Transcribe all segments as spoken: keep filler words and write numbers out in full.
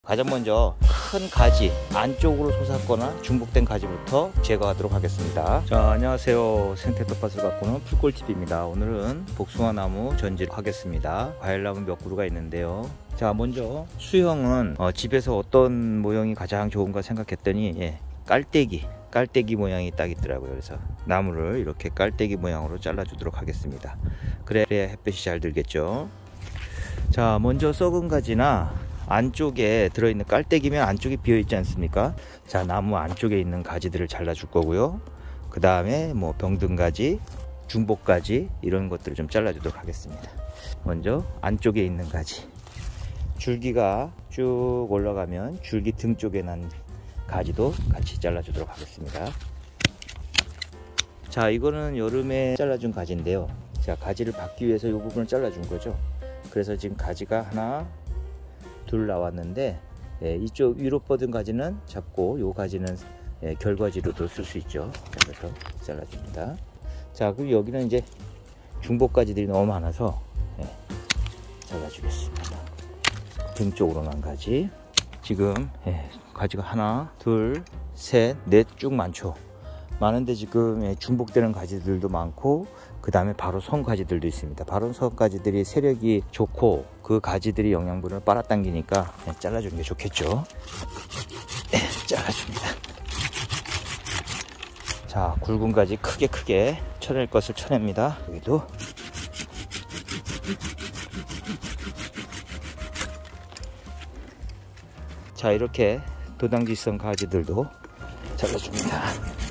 가장 먼저 큰 가지 안쪽으로 솟았거나 중복된 가지부터 제거하도록 하겠습니다. 자, 안녕하세요. 생태 텃밭을 가꾸는 풀꿀팁입니다. 오늘은 복숭아나무 전지를 하겠습니다. 과일나무 몇 그루가 있는데요. 자, 먼저 수형은 어, 집에서 어떤 모형이 가장 좋은가 생각했더니 예, 깔때기 깔때기 모양이 딱 있더라고요. 그래서 나무를 이렇게 깔때기 모양으로 잘라 주도록 하겠습니다. 그래야 햇볕이 잘 들겠죠. 자, 먼저 썩은 가지나 안쪽에 들어있는 깔때기면 안쪽에 비어있지 않습니까? 자, 나무 안쪽에 있는 가지들을 잘라 줄 거고요. 그 다음에 뭐 병든가지, 중복가지 이런 것들을 좀 잘라 주도록 하겠습니다. 먼저 안쪽에 있는 가지, 줄기가 쭉 올라가면 줄기 등 쪽에 난 가지도 같이 잘라 주도록 하겠습니다. 자, 이거는 여름에 잘라준 가지인데요. 자, 가지를 받기 위해서 이 부분을 잘라준 거죠. 그래서 지금 가지가 하나 둘 나왔는데 예, 이쪽 위로 뻗은 가지는 잡고 요 가지는 예, 결과지로도 쓸 수 있죠. 그래서 잘라줍니다. 자, 그리고 여기는 이제 중복가지들이 너무 많아서 예, 잘라주겠습니다. 등 쪽으로 난 가지 지금 예, 가지가 하나 둘 셋 넷 쭉 많죠. 많은데 지금 예, 중복되는 가지들도 많고 그 다음에 바로 선 가지들도 있습니다. 바로 선 가지들이 세력이 좋고 그 가지들이 영양분을 빨아당기니까 예, 잘라주는 게 좋겠죠. 예, 잘라줍니다. 자, 굵은 가지 크게 크게 쳐낼 것을 쳐냅니다. 여기도 자, 이렇게 도당지성 가지들도 잘라줍니다.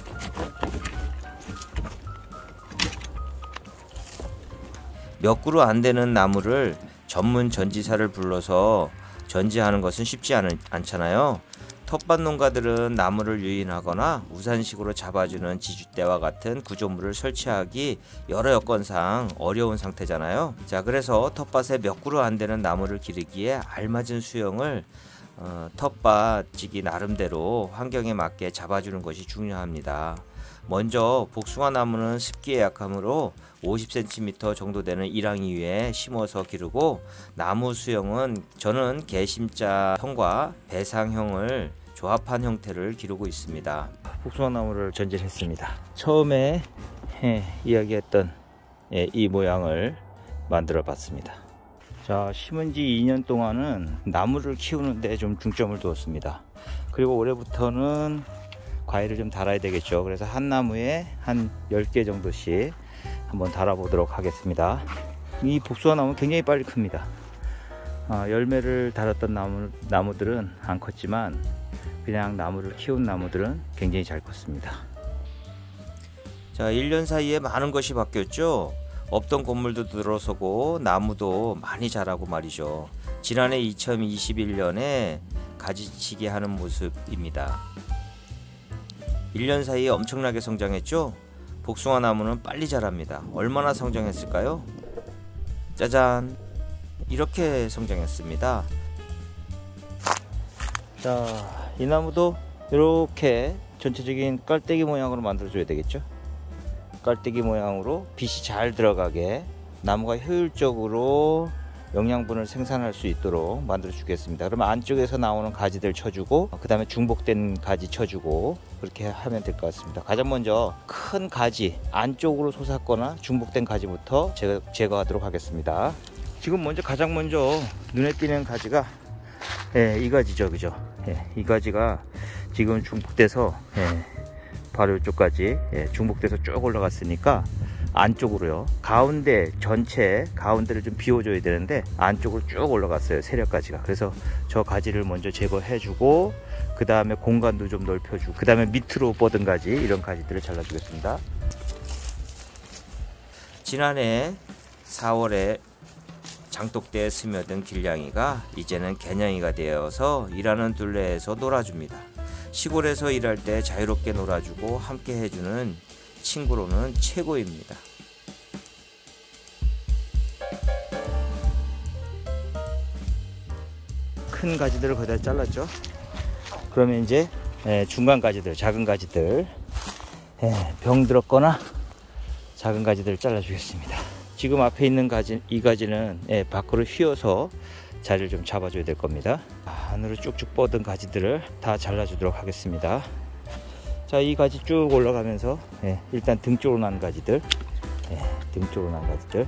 몇 그루 안 되는 나무를 전문 전지사를 불러서 전지하는 것은 쉽지 않, 않잖아요. 텃밭 농가들은 나무를 유인하거나 우산식으로 잡아주는 지주대와 같은 구조물을 설치하기 여러 여건상 어려운 상태잖아요. 자, 그래서 텃밭에 몇 그루 안 되는 나무를 기르기에 알맞은 수형을 어, 텃밭지기 나름대로 환경에 맞게 잡아주는 것이 중요합니다. 먼저 복숭아 나무는 습기에 약하므로 오십 센티미터 정도 되는 일항이 위에 심어서 기르고, 나무 수형은 저는 개심자 형과 배상형을 조합한 형태를 기르고 있습니다. 복숭아 나무를 전진했습니다. 처음에 예, 이야기했던 예, 이 모양을 만들어 봤습니다. 자, 심은 지 이 년 동안은 나무를 키우는데 좀 중점을 두었습니다. 그리고 올해부터는 과일을 좀 달아야 되겠죠. 그래서 한 나무에 한 열 개 정도씩 한번 달아보도록 하겠습니다. 이 복숭아 나무는 굉장히 빨리 큽니다. 아, 열매를 달았던 나무, 나무들은 안 컸지만 그냥 나무를 키운 나무들은 굉장히 잘 컸습니다. 자, 일 년 사이에 많은 것이 바뀌었죠. 없던 건물도 들어서고 나무도 많이 자라고 말이죠. 지난해 이천이십일 년에 가지치기 하는 모습입니다. 일 년 사이에 엄청나게 성장했죠. 복숭아 나무는 빨리 자랍니다. 얼마나 성장했을까요? 짜잔, 이렇게 성장했습니다. 자, 이 나무도 이렇게 전체적인 깔때기 모양으로 만들어 줘야 되겠죠. 깔때기 모양으로 빛이 잘 들어가게 나무가 효율적으로 영양분을 생산할 수 있도록 만들어 주겠습니다. 그러면 안쪽에서 나오는 가지들 쳐주고 그 다음에 중복된 가지 쳐주고 그렇게 하면 될 것 같습니다. 가장 먼저 큰 가지 안쪽으로 솟았거나 중복된 가지부터 제거, 제거하도록 하겠습니다. 지금 먼저 가장 먼저 눈에 띄는 가지가 예, 이 가지죠, 그죠? 예, 이 가지가 지금 중복돼서 예, 바로 이쪽까지 예, 중복돼서 쭉 올라갔으니까 안쪽으로요. 가운데 전체 가운데를 좀 비워줘야 되는데 안쪽으로 쭉 올라갔어요, 세력가지가. 그래서 저 가지를 먼저 제거해주고 그 다음에 공간도 좀 넓혀주고 그 다음에 밑으로 뻗은 가지, 이런 가지들을 잘라주겠습니다. 지난해 사월에 장독대에 스며든 길냥이가 이제는 개냥이가 되어서 일하는 둘레에서 놀아줍니다. 시골에서 일할 때 자유롭게 놀아주고 함께 해주는 친구로는 최고입니다. 큰 가지들을 거의 다 잘랐죠. 그러면 이제 중간 가지들, 작은 가지들, 병 들었거나 작은 가지들을 잘라 주겠습니다. 지금 앞에 있는 가지, 이 가지는 밖으로 휘어서 자리를 좀 잡아줘야 될 겁니다. 안으로 쭉쭉 뻗은 가지들을 다 잘라주도록 하겠습니다. 자, 이 가지 쭉 올라가면서 예, 일단 등 쪽으로 난 가지들, 예, 등 쪽으로 난 가지들.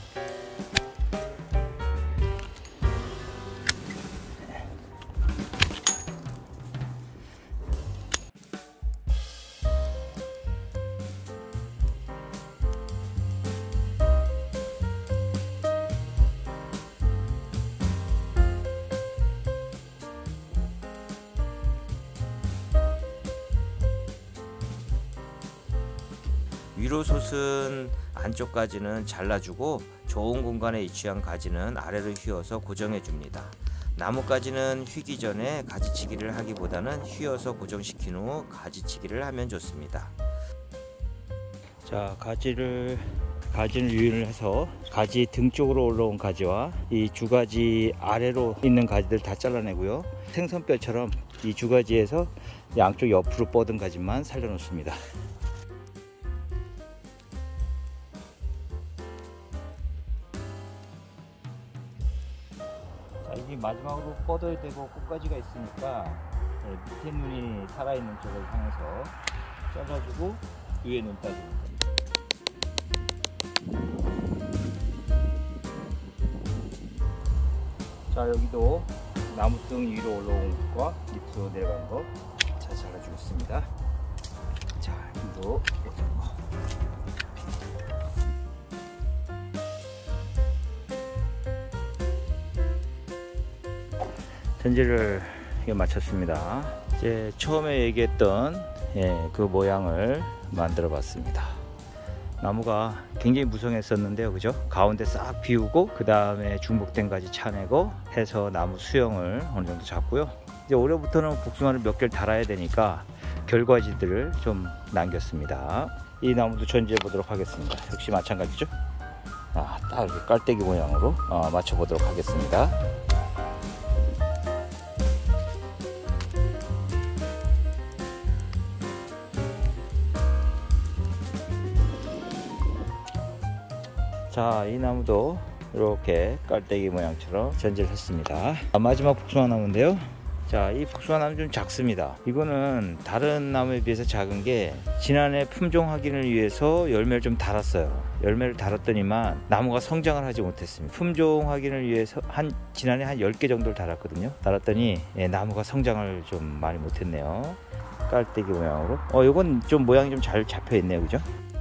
위로 솟은 안쪽까지는 잘라주고 좋은 공간에 위치한 가지는 아래로 휘어서 고정해 줍니다. 나뭇가지는 휘기 전에 가지치기를 하기보다는 휘어서 고정시킨 후 가지치기를 하면 좋습니다. 자, 가지를 가지를 유인을 해서 가지 등 쪽으로 올라온 가지와 이 주가지 아래로 있는 가지들 다 잘라내고요. 생선뼈처럼 이 주가지에서 양쪽 옆으로 뻗은 가지만 살려 놓습니다. 이 마지막으로 뻗어야 되고 끝까지가 있으니까 밑에 눈이 살아있는 쪽을 향해서 잘라주고 위에 눈 따주는 겁니다. 자, 여기도 나무등 위로 올라온 것과 밑으로 내려간 거 잘 잘라주겠습니다. 자, 이도 전지를 이거 마쳤습니다. 이제 처음에 얘기했던 예, 그 모양을 만들어 봤습니다. 나무가 굉장히 무성했었는데요, 그죠? 가운데 싹 비우고 그 다음에 중복된 가지 차내고 해서 나무 수영을 어느 정도 잡고요. 이제 올해부터는 복숭아를 몇 개를 달아야 되니까 결과지들을 좀 남겼습니다. 이 나무도 전지해 보도록 하겠습니다. 역시 마찬가지죠? 아, 딱 이렇게 깔때기 모양으로 어, 맞춰 보도록 하겠습니다. 자, 이 나무도 이렇게 깔때기 모양처럼 전지를 했습니다. 아, 마지막 복숭아 나무인데요. 자, 이 복숭아 나무 좀 작습니다. 이거는 다른 나무에 비해서 작은 게 지난해 품종 확인을 위해서 열매를 좀 달았어요. 열매를 달았더니만 나무가 성장을 하지 못했습니다. 품종 확인을 위해서 한 지난해 한 열 개 정도를 달았거든요. 달았더니 예, 나무가 성장을 좀 많이 못했네요. 깔때기 모양으로. 어, 이건 좀 모양이 좀 잘 잡혀 있네요, 그죠?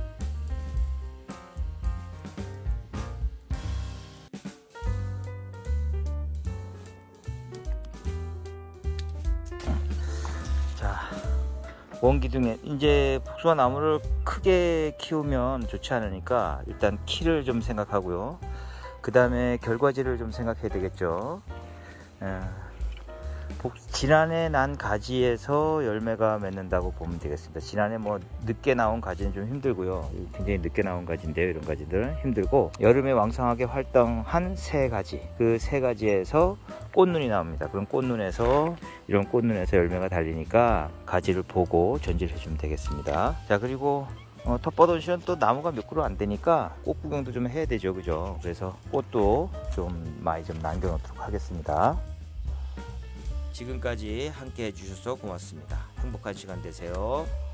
원기둥에 이제 복숭아 나무를 크게 키우면 좋지 않으니까 일단 키를 좀 생각하고요. 그 다음에 결과지를 좀 생각해야 되겠죠. 에, 복, 지난해 난 가지에서 열매가 맺는다고 보면 되겠습니다. 지난해 뭐 늦게 나온 가지는 좀 힘들고요. 굉장히 늦게 나온 가지인데요, 이런 가지들은 힘들고, 여름에 왕성하게 활동한 새 가지, 그 새 가지에서 꽃눈이 나옵니다. 그럼 꽃눈에서 이런 꽃눈에서 열매가 달리니까 가지를 보고 전지를 해주면 되겠습니다. 자, 그리고 어, 텃밭온실은 또 나무가 몇 그루 안 되니까 꽃 구경도 좀 해야 되죠, 그죠? 그래서 꽃도 좀 많이 좀 남겨 놓도록 하겠습니다. 지금까지 함께 해주셔서 고맙습니다. 행복한 시간 되세요.